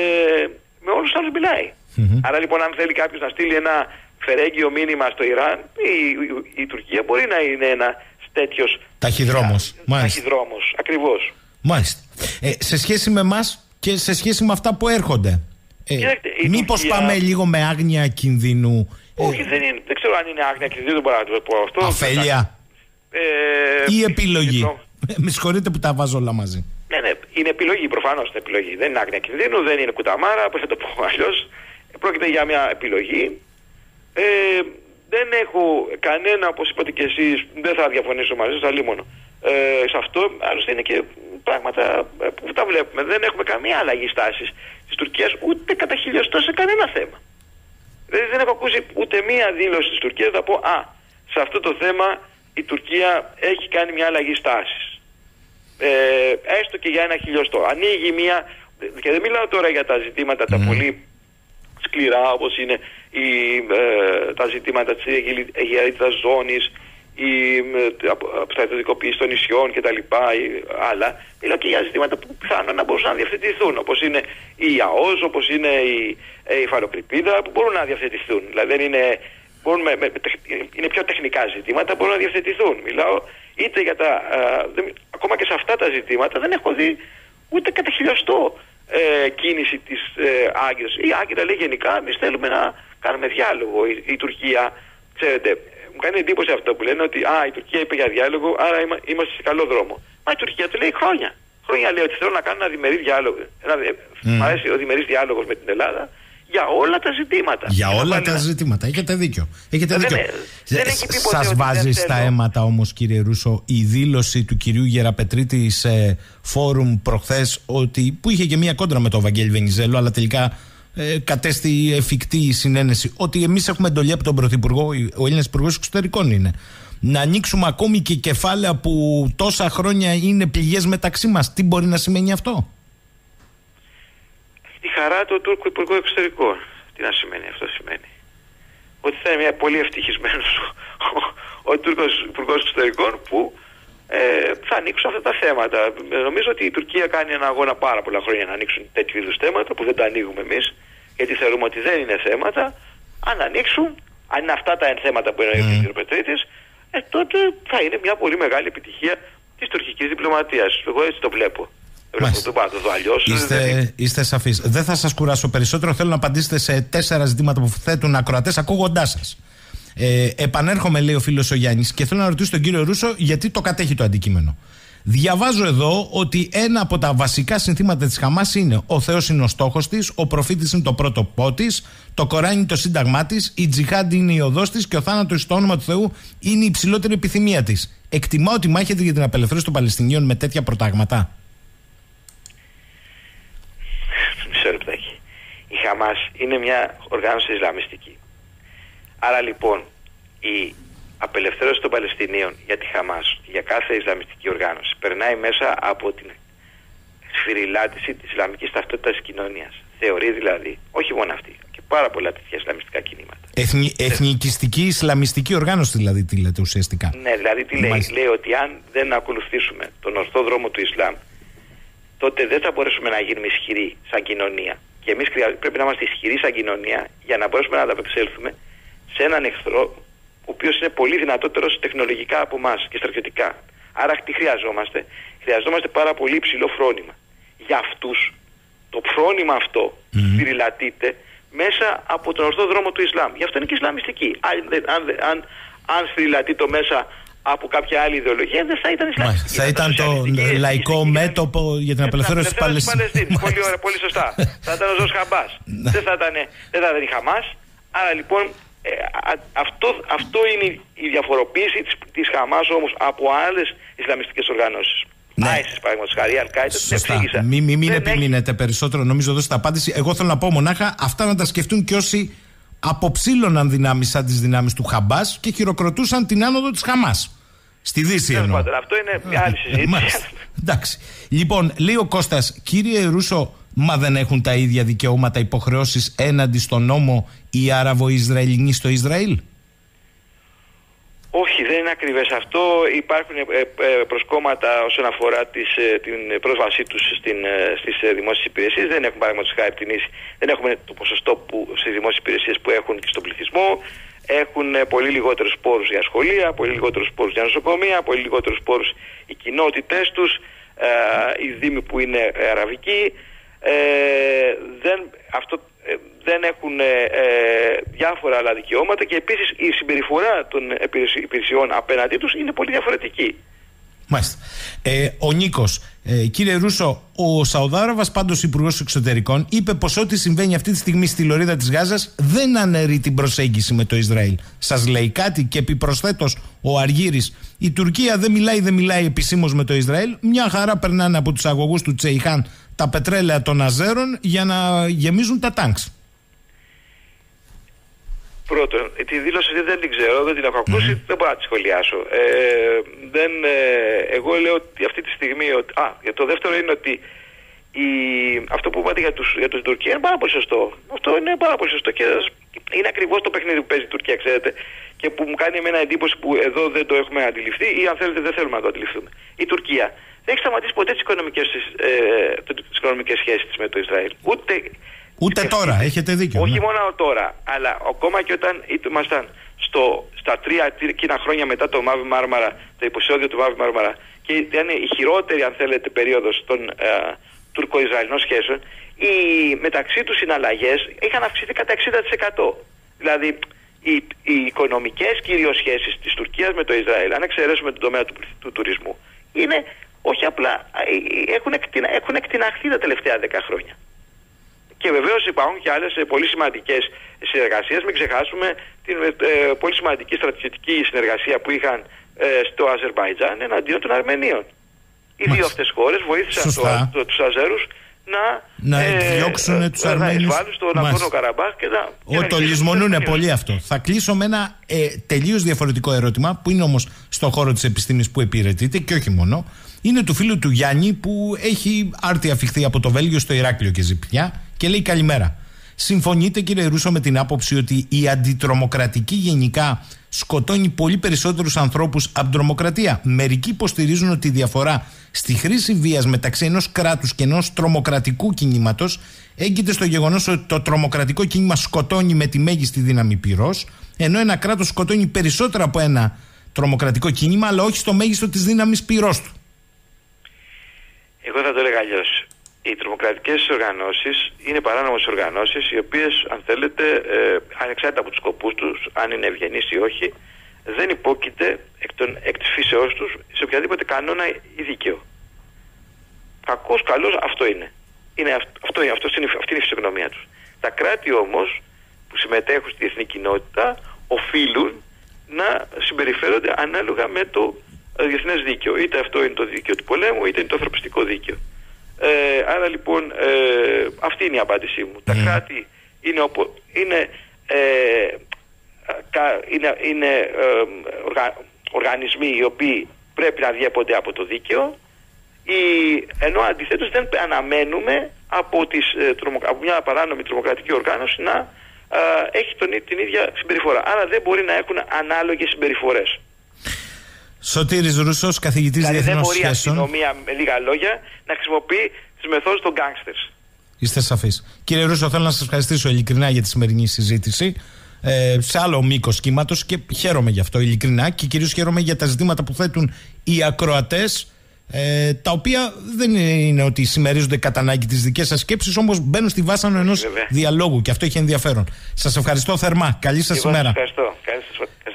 με όλους τους άλλους μιλάει. Mm-hmm. Άρα λοιπόν, αν θέλει κάποιος να στείλει ένα φερέγγιο μήνυμα στο Ιράν, η, η, η Τουρκία μπορεί να είναι ένα τέτοιος ταχυδρόμος. Ταχυδρόμος, ακριβώς. Μάλιστα. Ε, σε σχέση με εμάς και σε σχέση με αυτά που έρχονται, ε, μήπως Τουρκία... πάμε λίγο με άγνοια κινδύνου? Όχι, ε, δεν, είναι, δεν ξέρω αν είναι άγνοια κινδύνου, δεν μπορώ να το πω αυτό. Αφέλεια ε, ή επιλογή? Το... Με συγχωρείτε που τα βάζω όλα μαζί. Ναι, ναι, είναι επιλογή, προφανώς είναι επιλογή. Δεν είναι άγνοια κινδύνου, δεν είναι κουταμάρα, πώς θα το πω αλλιώς. Πρόκειται για μια επιλογή. Ε, δεν έχω κανένα, όπως είπατε και εσείς, δεν θα διαφωνήσω μαζί σας, αλλήμωνο. Ε, σε αυτό, άλλωστε είναι και πράγματα που τα βλέπουμε. Δεν έχουμε καμία αλλαγή στάσης της Τουρκίας ούτε κατά χιλιοστό σε κανένα θέμα. Δηλαδή δεν έχω ακούσει ούτε μία δήλωση της Τουρκίας να πω «Α, σε αυτό το θέμα η Τουρκία έχει κάνει μια αλλαγή στάσης». Ε, έστω και για ένα χιλιοστό. Ανοίγει μία, και δεν μιλάω τώρα για τα ζητήματα mm. τα πολύ σκληρά, όπως είναι η, ε, τα ζητήματα της αιγαιαρίτιδας ζώνης, η στρατιωτικοποίηση των νησιών κτλ. Αλλά μιλάω και για ζητήματα που πιθανόν να μπορούσαν να διευθετηθούν, όπως είναι η ΑΟΣ, όπως είναι η, η φαλοκρηπίδα, που μπορούν να διευθετηθούν. Δηλαδή δεν είναι, μπορούν με, με, είναι πιο τεχνικά ζητήματα, μπορούν να διευθετηθούν. Μιλάω είτε για τα. Α, δεν, ακόμα και σε αυτά τα ζητήματα δεν έχω δει ούτε κατά χιλιοστό ε, κίνηση της ε, Άγκυρας. Η Άγκυρα λέει γενικά: εμείς θέλουμε να κάνουμε διάλογο. Η, η Τουρκία, ξέρετε. Μου κάνει εντύπωση αυτό που λένε ότι α, η Τουρκία είπε για διάλογο, άρα είμα, είμαστε σε καλό δρόμο. Μα η Τουρκία το λέει χρόνια. Χρόνια λέει ότι θέλω να κάνω ένα διμερή διάλογο. Ένα, mm. Μ' αρέσει ο διμερής διάλογος με την Ελλάδα για όλα τα ζητήματα. Για όλα τα να... ζητήματα. Έχετε δίκιο. Έχετε δίκιο. Δεν, δεν Σας βάζει στα αίματα όμως, κύριε Ρούσο, η δήλωση του κυρίου Γεραπετρίτη σε φόρουμ προχθές, ότι, που είχε και μία κόντρα με τον Βαγγέλη Βενιζέλο, αλλά τελικά Ε, κατέστη εφικτή η συνένεση ότι εμείς έχουμε εντολή από τον Πρωθυπουργό, ο Έλληνας Υπουργός Εξωτερικών είναι, να ανοίξουμε ακόμη και κεφάλαια που τόσα χρόνια είναι πληγές μεταξύ μας. Τι μπορεί να σημαίνει αυτό? Τη χαρά του Τούρκου Υπουργού Εξωτερικών. Τι να σημαίνει αυτό? Σημαίνει ότι θα είναι μια πολύ ευτυχισμένος ο, ο, ο Τούρκος Υπουργός Εξωτερικών που ε, θα ανοίξουν αυτά τα θέματα. Νομίζω ότι η Τουρκία κάνει ένα αγώνα πάρα πολλά χρόνια να ανοίξουν τέτοιου είδους θέματα που δεν τα ανοίγουμε εμείς, γιατί θεωρούμε ότι δεν είναι θέματα. Αν ανοίξουν, αν είναι αυτά τα θέματα που εννοεί mm. ο κ. Πετρίτης, ε, τότε θα είναι μια πολύ μεγάλη επιτυχία της τουρκικής διπλωματίας. Εγώ έτσι το βλέπω. Το πάω, το δω αλλιώς. Είστε, δηλαδή... είστε σαφείς. Δεν θα σας κουράσω περισσότερο. Θέλω να απαντήσετε σε τέσσερα ζητήματα που θέτουν ακροατές ακούγοντάς σας. Ε, επανέρχομαι, λέει ο φίλος ο Γιάννης, και θέλω να ρωτήσω τον κύριο Ρούσο γιατί το κατέχει το αντικείμενο. Διαβάζω εδώ ότι ένα από τα βασικά συνθήματα της Χαμάς είναι: ο Θεός είναι ο στόχος της, ο προφήτης είναι το πρότοπό της, το Κοράνι είναι το σύνταγμά της, η τζιχάντ είναι η οδός της και ο θάνατος στο όνομα του Θεού είναι η υψηλότερη επιθυμία της. Εκτιμά ότι μάχεται για την απελευθέρωση των Παλαιστινίων με τέτοια προτάγματα? Μισό λεπτάκι. Η Χαμάς είναι μια οργάνωση ισλαμιστική. Άρα λοιπόν η απελευθέρωση των Παλαιστινίων για τη Χαμάς, για κάθε ισλαμιστική οργάνωση, περνάει μέσα από την σφυριλάτηση της Ισλαμικής ταυτότητας της κοινωνίας. Θεωρεί δηλαδή, όχι μόνο αυτή, και πάρα πολλά τέτοια Ισλαμιστικά κινήματα. Εθνι, εθνικιστική Ισλαμιστική οργάνωση δηλαδή, τι λέτε ουσιαστικά. Ναι, δηλαδή τι λέει, λέει ότι αν δεν ακολουθήσουμε τον ορθό δρόμο του Ισλάμ, τότε δεν θα μπορέσουμε να γίνουμε ισχυροί σαν κοινωνία. Και εμείς πρέπει να είμαστε ισχυροί σαν κοινωνία για να μπορέσουμε να ανταπεξέλθουμε σε έναν εχθρό, ο οποίος είναι πολύ δυνατότερος τεχνολογικά από εμάς και στρατιωτικά. Άρα τι χρειαζόμαστε? Χρειαζόμαστε πάρα πολύ υψηλό φρόνημα. Για αυτούς το φρόνημα αυτό σφυριλατείται mm. μέσα από τον ορθό δρόμο του Ισλάμ. Γι' αυτό είναι και Ισλαμιστική. Αν, αν, αν, αν σφυριλατεί το μέσα από κάποια άλλη ιδεολογία, δεν θα ήταν Ισλαμιστική. Θα ήταν το λαϊκό μέτωπο για την απελευθέρωση της Παλαιστίνης. Πολύ ωραία, πολύ σωστά. Θα ήταν ο Ζος Χαμπάς. Δεν θα ήταν η Χαμάς. Άρα λοιπόν ε, α, αυτό, αυτό είναι η διαφοροποίηση της, της Χαμάς όμως από άλλες Ισλαμιστικές οργανώσεις. Ναι. Άισις, παραδείγματος χάρη, Αλ-Κάιντα, την εξήγησα. Μην μη, μη Δεν επιμείνετε έχει... περισσότερο, νομίζω δώσετε απάντηση. Εγώ θέλω να πω μονάχα αυτά να τα σκεφτούν και όσοι αποψήλωναν δυνάμεις σαν τις δυνάμεις του Χαμπάς και χειροκροτούσαν την άνοδο της Χαμάς. Στη Δύση εννοώ. Αυτό είναι μια άλλη συζήτηση. Εντάξει. Λοιπόν, λέει ο Κώστας, κύριε Ρούσο, μα δεν έχουν τα ίδια δικαιώματα, υποχρεώσεις έναντι στον νόμο οι Άραβο-Ισραηλινοί στο Ισραήλ? Όχι, δεν είναι ακριβές αυτό. Υπάρχουν ε, ε, προσκόμματα όσον αφορά τις, ε, την πρόσβασή τους στην, ε, στις ε, δημόσιες υπηρεσίες. Δεν έχουμε παραδείγματος χάρη την ίση, δεν έχουμε το ποσοστό που, στις δημόσιες υπηρεσίες που έχουν και στον πληθυσμό. Έχουν ε, πολύ λιγότερους πόρους για σχολεία, πολύ λιγότερους πόρους για νοσοκομεία, πολύ λιγότερους πόρους οι κοινότητες τους, ε, οι δήμοι που είναι ε, αραβικοί. Ε, δεν, αυτό, ε, δεν έχουν ε, διάφορα άλλα δικαιώματα και επίσης η συμπεριφορά των υπηρεσιών απέναντί τους είναι πολύ διαφορετική. Μάλιστα. Ε, ο Νίκος, ε, κύριε Ρούσο, ο Σαουδάραβας πάντως υπουργός εξωτερικών είπε πως ό,τι συμβαίνει αυτή τη στιγμή στη λωρίδα της Γάζας δεν αναιρεί την προσέγγιση με το Ισραήλ. Σας λέει κάτι? Και επιπροσθέτως ο Αργύρης, η Τουρκία δεν μιλάει, δεν μιλάει επισήμως με το Ισραήλ, μια χαρά περνάνε από τους αγωγούς του Τσεϊχάν τα πετρέλαια των Αζέρων για να γεμίζουν τα τάγκς. Πρώτον, τη δήλωση δεν την ξέρω, δεν την έχω ακούσει, mm-hmm. δεν μπορώ να τη σχολιάσω. Ε, δεν, ε, εγώ λέω ότι αυτή τη στιγμή... Ότι, α, για το δεύτερο είναι ότι η, αυτό που είπατε για, τους, για τους Τουρκία είναι πάρα πολύ σωστό. Αυτό είναι πάρα πολύ σωστό και είναι ακριβώς το παιχνίδι που παίζει η Τουρκία, ξέρετε, και που μου κάνει εμένα εντύπωση που εδώ δεν το έχουμε αντιληφθεί ή αν θέλετε δεν θέλουμε να το αντιληφθούμε. Η Τουρκία δεν έχει σταματήσει ποτέ τις οικονομικές, ε, τις οικονομικές σχέσεις της με το Ισραήλ. Ούτε... Ούτε και τώρα, έχετε δίκιο. Όχι ναι. μόνο τώρα, αλλά ακόμα και όταν ήμασταν στο, στα τρία εκείνα χρόνια μετά το Μαύρη Μάρμαρα, το επεισόδιο του Μαύρη Μάρμαρα, και ήταν η χειρότερη, αν θέλετε, περίοδος των ε, τουρκο-ισραηλινών σχέσεων, οι μεταξύ τους συναλλαγές είχαν αυξηθεί κατά εξήντα τοις εκατό. Δηλαδή, οι, οι οικονομικές κυρίως σχέσεις της Τουρκίας με το Ισραήλ, αν εξαιρέσουμε τον τομέα του, του τουρισμού, είναι όχι απλά, έχουν, εκτινα, έχουν εκτιναχθεί τα τελευταία δέκα χρόνια. Και βεβαίως υπάρχουν και άλλες ε, πολύ σημαντικές συνεργασίες. Μην ξεχάσουμε την ε, πολύ σημαντική στρατιωτική συνεργασία που είχαν ε, στο Αζερμπαϊτζάν εναντίον των Αρμενίων. Οι δύο αυτές χώρες βοήθησαν το, το, τους Αζέρους να, να εκδιώξουν ε, τους Αρμένιους. Να εισβάλλουν στο Ναγκόρνο Καραμπάχ και να... Ο, το λησμονούν πολύ αυτό. Θα κλείσω με ένα ε, τελείως διαφορετικό ερώτημα που είναι όμως στον χώρο της επιστήμης που υπηρετείται και όχι μόνο. Είναι του φίλου του Γιάννη που έχει άρτια φυχθεί από το Βέλγιο στο Ηράκλειο και ζει πια και λέει καλημέρα. Συμφωνείτε κύριε Ρούσο με την άποψη ότι η αντιτρομοκρατική γενικά σκοτώνει πολύ περισσότερους ανθρώπους από την τρομοκρατία? Μερικοί υποστηρίζουν ότι η διαφορά στη χρήση βίας μεταξύ ενός κράτους και ενός τρομοκρατικού κινήματος έγκυται στο γεγονός ότι το τρομοκρατικό κίνημα σκοτώνει με τη μέγιστη δύναμη πυρός, ενώ ένα κράτος σκοτώνει περισσότερο από ένα τρομοκρατικό κίνημα, αλλά όχι στο μέγιστο της δύναμης πυρός του. Εγώ θα το έλεγα αλλιώς. Οι τρομοκρατικές οργανώσεις είναι παράνομες οργανώσεις οι οποίες, αν θέλετε, ε, ανεξάρτητα από τους σκοπούς τους, αν είναι ευγενείς ή όχι, δεν υπόκειται εκ, των, εκ της φύσεώς τους σε οποιαδήποτε κανόνα ή δίκαιο. Κακός, καλός, αυτό είναι. είναι αυτό, αυτό είναι, αυτή είναι η φυσιογνωμία τους. Τα κράτη όμως που συμμετέχουν στη διεθνή κοινότητα οφείλουν να συμπεριφέρονται ανάλογα με το διεθνές δίκαιο. Είτε αυτό είναι το δίκαιο του πολέμου, είτε είναι το ανθρωπιστικό δίκαιο. Ε, άρα λοιπόν ε, αυτή είναι η απάντησή μου. Mm. Τα κράτη είναι, οπο, είναι, ε, κα, είναι, είναι ε, οργα, οργανισμοί οι οποίοι πρέπει να διέπονται από το δίκαιο Η, ενώ αντιθέτως δεν αναμένουμε από, τις, από μια παράνομη τρομοκρατική οργάνωση να α, έχει τον, την ίδια συμπεριφορά. Άρα δεν μπορεί να έχουν ανάλογες συμπεριφορές. Σωτήρης Ρούσος, καθηγητής δηλαδή διεθνών σχέσεων. Δεν μπορεί η αστυνομία, με λίγα λόγια, να χρησιμοποιεί τις μεθόδους των γκάνγκστερς. Είστε σαφείς. Κύριε Ρούσο, θέλω να σας ευχαριστήσω ειλικρινά για τη σημερινή συζήτηση. Ε, σε άλλο μήκος κύματος και χαίρομαι γι' αυτό ειλικρινά και κυρίως χαίρομαι για τα ζητήματα που θέτουν οι ακροατές, ε, τα οποία δεν είναι ότι συμμερίζονται κατά ανάγκη τις δικές σας σκέψεις, όμως μπαίνουν στη βάσανο ενός Βέβαια. διαλόγου και αυτό έχει ενδιαφέρον. Σας ευχαριστώ θερμά. Καλή σας Εγώ ημέρα. σας ευχαριστώ. Καλή σας